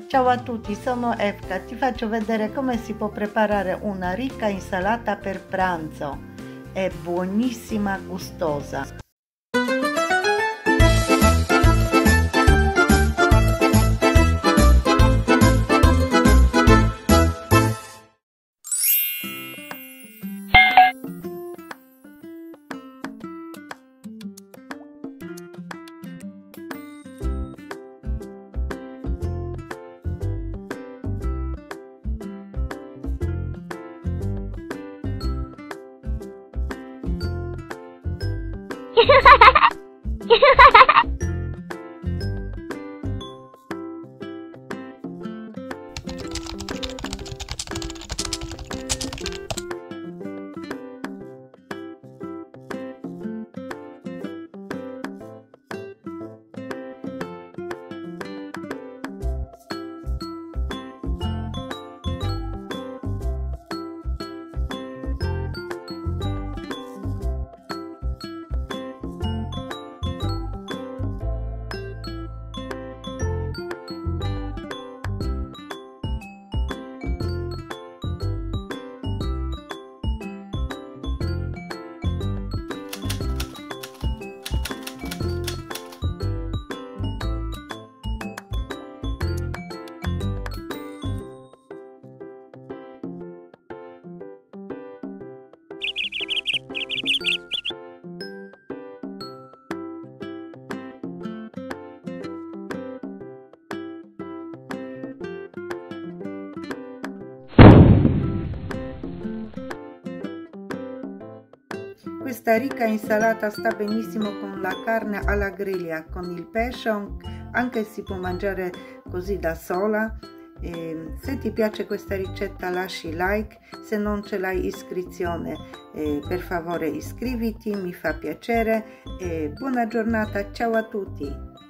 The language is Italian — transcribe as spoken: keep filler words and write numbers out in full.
Ciao a tutti, sono Efka, ti faccio vedere come si può preparare una ricca insalata per pranzo. È buonissima, gustosa. Questa ricca insalata sta benissimo con la carne alla griglia, con il pesce, anche si può mangiare così da sola. E se ti piace questa ricetta lasci like, se non ce l'hai iscrizione eh, per favore iscriviti, mi fa piacere e buona giornata, ciao a tutti!